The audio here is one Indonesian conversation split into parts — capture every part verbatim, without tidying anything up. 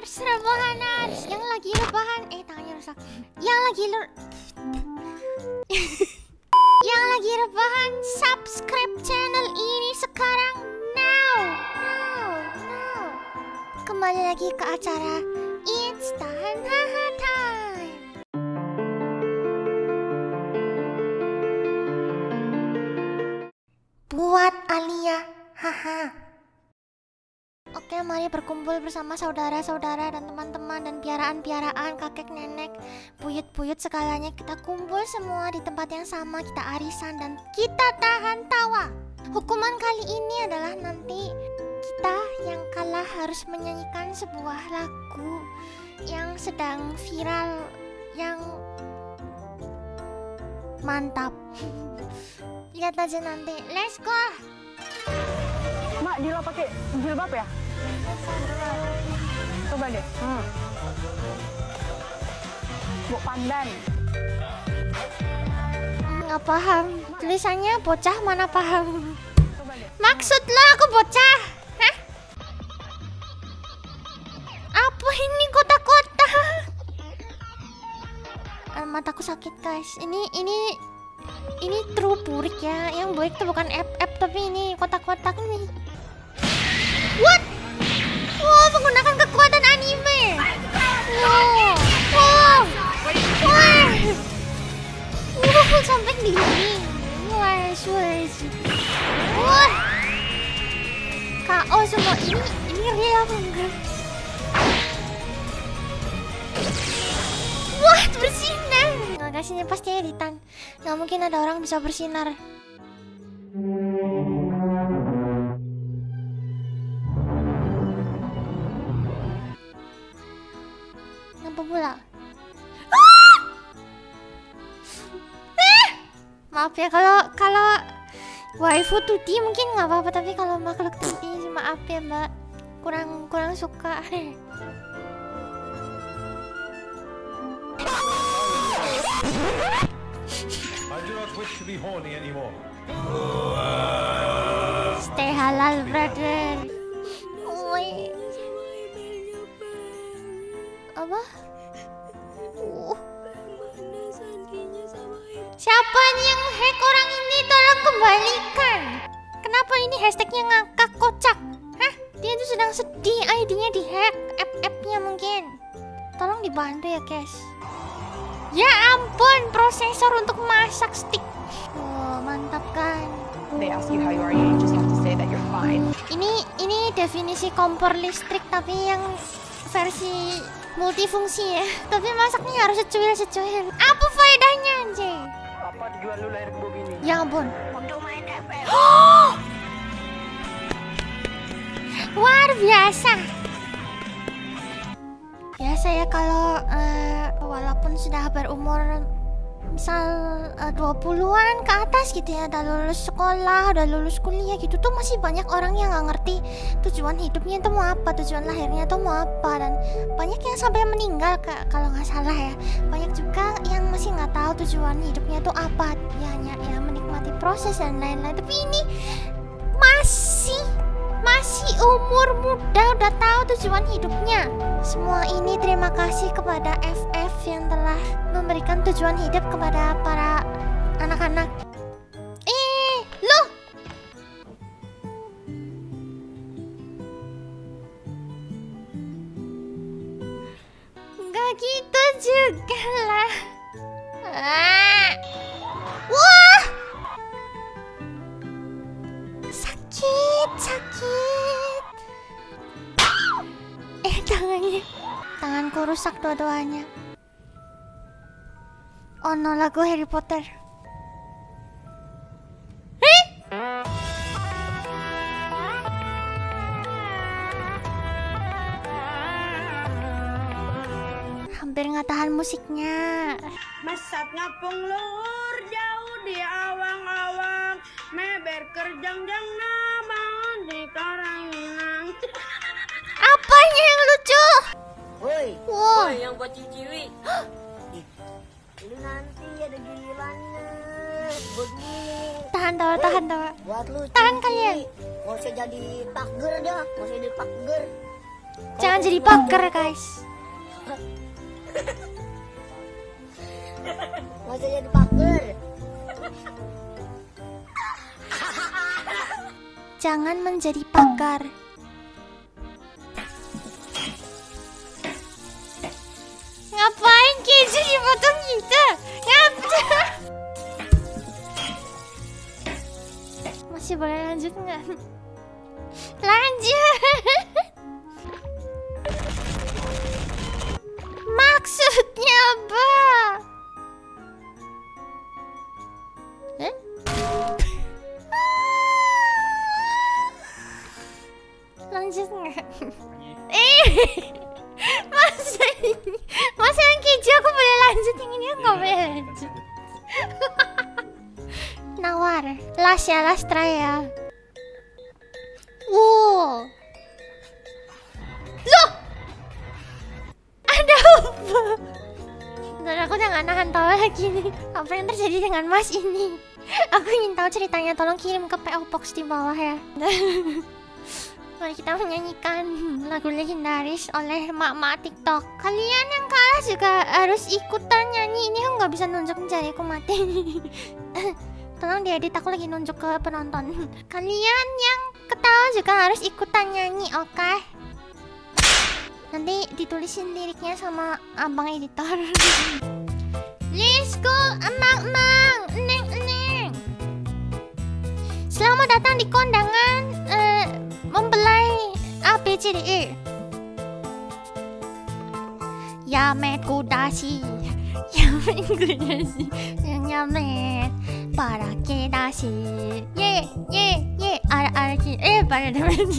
rebahaners, rebahaners. Yang lagi rebahan, eh tangannya rusak. Yang lagi ler Yang lagi rebahan, subscribe channel ini sekarang now. Now, now. Kembali lagi ke acara It's Tahan Haha Time. Buat Alia, haha. Oke, mari berkumpul bersama saudara-saudara dan teman-teman dan piaraan-piaraan, kakek nenek, buyut-buyut segalanya. Kita kumpul semua di tempat yang sama, kita arisan dan kita tahan tawa. Hukuman kali ini adalah nanti kita yang kalah harus menyanyikan sebuah lagu yang sedang viral, yang mantap. Lihat aja nanti. Let's go. Mak, Dila pakai jilbab ya? Coba deh. Hmm. Buk pandan. Nggak paham. Tulisannya bocah mana paham. Maksud lo aku bocah? Hah? Apa ini kotak-kotak? Mataku sakit guys. Ini ini ini true burik ya. Yang burik tuh bukan app-app tapi ini kotak-kotak nih. What? Wow, menggunakan kekuatan anime. Wow, wow, wow, wow, sampai dinding. Wah, suara. Wah, K O semua. Ini ini real apa enggak? Wah, bersinar. Nggak kasihnya pasti editan. Nggak mungkin ada orang bisa bersinar. Apa pula? Ah! Eh! Maaf ya kalau kalau waifu tuh di mungkin nggak apa-apa, tapi kalau makhluk tuh di maaf ya mbak, kurang kurang suka. I do not wish to be horny anymore. Stay halal, brother. Oi. Apa? Uh. Siapa yang hack orang ini? Tolong kembalikan. Kenapa ini hashtagnya ngakak kocak? Hah? Dia tuh sedang sedih, I D-nya dihack, app-app-nya mungkin. Tolong dibantu ya guys. Ya ampun, prosesor untuk masak stick. Oh, mantap kan? They ask you how you are, you just have to say that you're fine. Ini ini definisi kompor listrik tapi yang versi multifungsi ya. Tapi masaknya harus secuil-secuil. Apa faedahnya anjing? Apa tujuan lu lahir ke bumi ini? Ya ampun. Untuk main F F. Luar biasa. Biasa ya kalau uh, walaupun sudah berumur misal uh, dua puluhan ke atas gitu ya, udah lulus sekolah, udah lulus kuliah gitu tuh masih banyak orang yang nggak ngerti tujuan hidupnya itu mau apa, tujuan lahirnya itu mau apa, dan banyak yang sampai meninggal kalau nggak salah ya. Banyak juga yang masih nggak tahu tujuan hidupnya itu apa, ya hanya ya menikmati proses dan lain-lain. Tapi ini masih masih umur muda udah tahu tujuan hidupnya. Semua ini terima kasih kepada F F yang telah memberikan tujuan hidup kepada para anak-anak. Eh, loh. Enggak gitu juga lah. Ah. Wah. Sakit, sakit. Eh, tangannya. Tanganku rusak dua-duanya. Oh no, lagu Harry Potter. Eh? Hampir nggak tahan musiknya. Masak ngapung luhur jauh di awang-awang, meber kerjang-jang nabangun di karanginang. Apanya yang lucu? Woi, Wow. woi yang buat ciwi. Ini nanti ada gilirannya. Buat lu. Tahan tawa, tahan tawa. Buat lu. Tahan ciwi. kalian. Mau usah jadi pager dah, mau usah jadi pager. Jangan jadi pagar, guys. Masa jadi pagar? Jangan menjadi pagar. Ngapain keju dipotong gitu? Ngapain? Masih boleh lanjut nggak? Lanjut. Maksudnya apa? Eh? Lanjut nggak? Eh, masa ini, masa yang keju aku boleh lanjut, yang ini aku nggak boleh lanjut. Nawar, last ya, last try ya. Wow, loh, ada apa? Dan aku udah gak nahan tawa lagi nih. Apa yang terjadi dengan Mas ini? Aku ingin tahu ceritanya. Tolong kirim ke P O Box di bawah ya. Mari kita menyanyikan lagu legendaris oleh mak-mak TikTok. Kalian yang kalah juga harus ikutan nyanyi. Ini aku nggak bisa nunjuk jari aku mati. Tolong diedit, aku lagi nunjuk ke penonton. Kalian yang ketawa juga harus ikutan nyanyi, oke? Okay? Nanti ditulisin liriknya sama abang editor. Let's go, emang-emang, eneng-eneng. Selamat datang di kondangan uh, mempelai A B C D E. Yamet kudashi, yamet kudashi, yamet para kedashi, ye ye ye, ara ara ki, eh para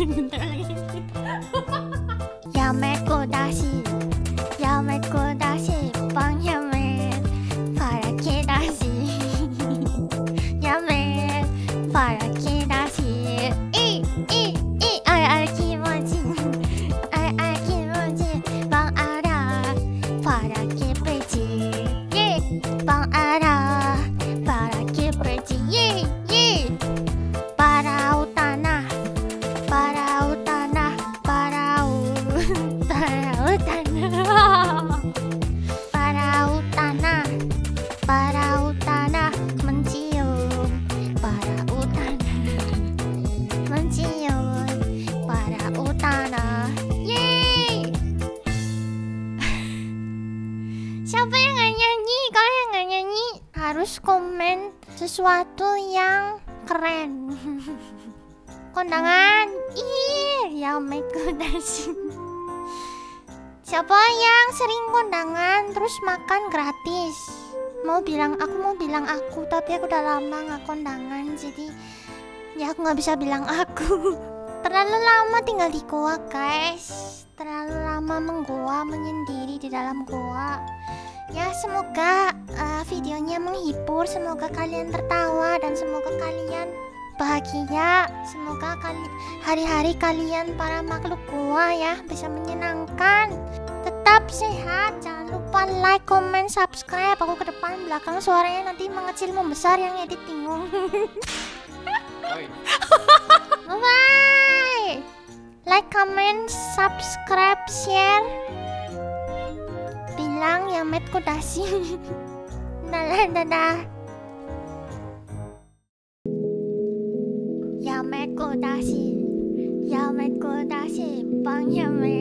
yamet kudashi, yamet kudashi, bang yamet para kedashi, yamet para kedashi, eh eh eh, ara ara kimochi, ara ara kimochi, bang ara para kepechi, ye bang ara para kepechi, ye ye para utana, para utana, para utana, para utana, para utana, mencium, para utana, mencium, para utana, yeay. Siapa yang nggak nyanyi? Kalau yang nggak nyanyi harus komen sesuatu yang keren. Kondangan, ih, yang make kudashi. Siapa yang sering kondangan terus makan gratis? Mau bilang aku, mau bilang aku, tapi aku udah lama nggak kondangan, jadi ya aku nggak bisa bilang aku. Terlalu lama tinggal di goa, guys. Terlalu lama menggoa, menyendiri di dalam goa. Ya semoga uh, videonya menghibur, semoga kalian tertawa dan semoga kalian bahagia. Semoga kali hari-hari kalian para makhluk goa ya bisa menyenangkan. Tetap sehat, jangan lupa like, comment, subscribe. Aku ke depan, belakang suaranya nanti mengecil membesar, yang edit bingung. Bye bye. Like, comment, subscribe, share. Bilang yamet kudashi. Dadah, dadah. Yamet kudashi, yamet kudashi, bang yamet.